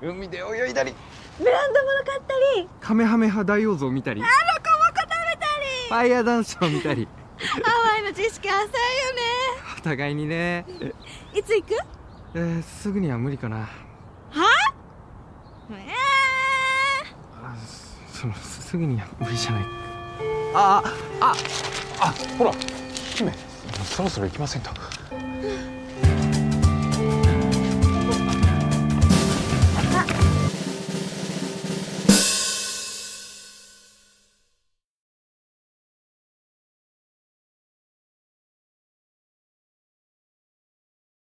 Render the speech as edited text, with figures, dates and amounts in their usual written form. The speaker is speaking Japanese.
海で泳いだり、 ブランド物買ったり、 カメハメハ大王像見たり、 ロコモコ食べたり、 ファイヤーダンスを見たり。 ハワイの知識浅いよね。 お互いにね。 いつ行く？ すぐには無理かな。 は？ すぐには無理じゃない。ほら姫、そろそろ行きませんと。